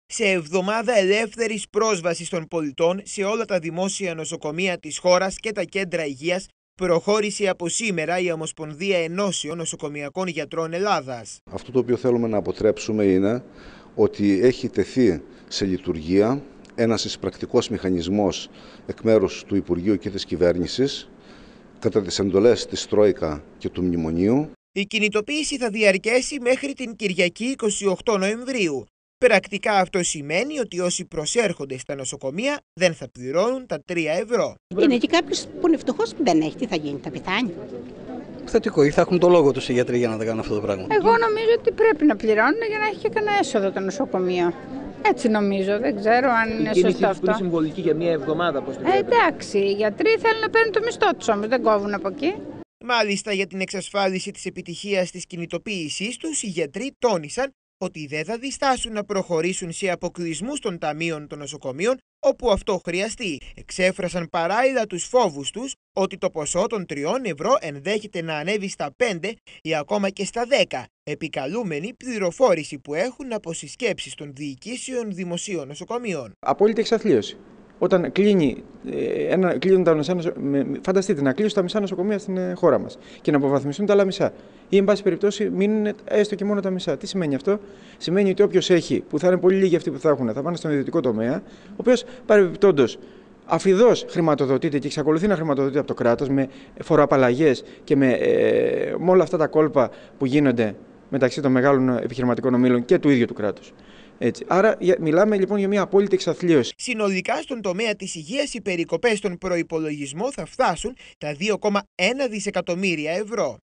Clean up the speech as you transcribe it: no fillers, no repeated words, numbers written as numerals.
Σε εβδομάδα ελεύθερης πρόσβασης των πολιτών σε όλα τα δημόσια νοσοκομεία της χώρας και τα κέντρα υγείας, προχώρησε από σήμερα η Ομοσπονδία Ενώσεων Νοσοκομειακών Γιατρών Ελλάδας. Αυτό το οποίο θέλουμε να αποτρέψουμε είναι ότι έχει τεθεί σε λειτουργία ένας εισπρακτικός μηχανισμός εκ μέρους του Υπουργείου και της Κυβέρνησης κατά τις εντολές της Τρόικα και του Μνημονίου. Η κινητοποίηση θα διαρκέσει μέχρι την Κυριακή 28 Νοεμβρίου. Πρακτικά αυτό σημαίνει ότι όσοι προσέρχονται στα νοσοκομεία δεν θα πληρώνουν τα 3 ευρώ. Είναι και κάποιος που είναι φτωχός που δεν έχει, τι θα γίνει, θα πεθάνει. Θετικό, ή θα έχουν το λόγο τους οι γιατροί για να τα κάνουν αυτό το πράγμα. Εγώ νομίζω ότι πρέπει να πληρώνουν για να έχει και κανένα έσοδο το νοσοκομείο. Έτσι νομίζω, δεν ξέρω αν είναι σωστό αυτό. Είναι συμβολική για μία εβδομάδα, πώς την εντάξει, οι γιατροί θέλουν να παίρνουν το μισθό τους όμως, δεν κόβουν από εκεί. Μάλιστα, για την εξασφάλιση της επιτυχίας της κινητοποίησής τους, οι γιατροί τόνισαν ότι δεν θα διστάσουν να προχωρήσουν σε αποκλεισμούς των ταμείων των νοσοκομείων όπου αυτό χρειαστεί. Εξέφρασαν παράλληλα τους φόβους τους ότι το ποσό των 3 ευρώ ενδέχεται να ανέβει στα 5 ή ακόμα και στα 10, επικαλούμενη πληροφόρηση που έχουν από συσκέψεις των διοικήσεων δημοσίων νοσοκομείων. Απόλυτη εξαθλίωση. Όταν κλείνουν τα μισά νοσοκομεία, φανταστείτε να κλείσουν τα μισά νοσοκομεία στην χώρα μας και να αποβαθμιστούν τα άλλα μισά. Ή, εν πάση περιπτώσει, μείνουν έστω και μόνο τα μισά. Τι σημαίνει αυτό? Σημαίνει ότι όποιος έχει, που θα είναι πολύ λίγοι αυτοί που θα έχουν, θα πάνε στον ιδιωτικό τομέα, ο οποίος παρεμπιπτόντως αφιδώς χρηματοδοτείται και εξακολουθεί να χρηματοδοτείται από το κράτος με φοροαπαλλαγές και με όλα αυτά τα κόλπα που γίνονται μεταξύ των μεγάλων επιχειρηματικών ομίλων και του ίδιου του κράτους. Έτσι. Άρα μιλάμε λοιπόν για μια απόλυτη εξαθλίωση. Συνολικά στον τομέα της υγείας οι περικοπές στον προϋπολογισμό θα φτάσουν τα 2,1 δισεκατομμύρια ευρώ.